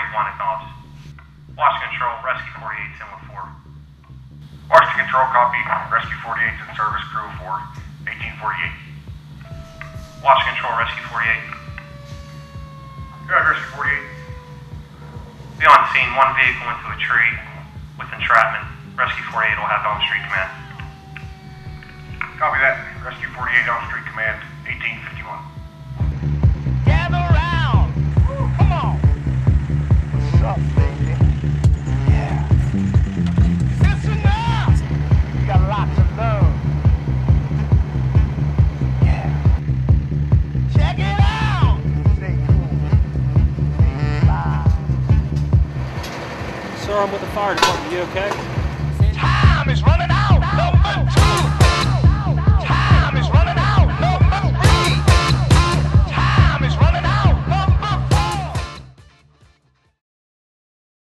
wanted knobs. Washington Control, Rescue 48's in with 4. Washington Control, copy. Rescue 48's in service, crew 4, 1848. Washington Control, Rescue 48. Good, Rescue 48. Be on scene, one vehicle into a tree with entrapment. Rescue 48 will have on-street command. Copy that. Rescue 48 on street command, 1851. Gather round! Come on! What's up, baby? Yeah. Listen up! You got a lot to learn. Yeah. Check it out! Stay cool. Stay fly. Sir, I'm with the fire department. You okay?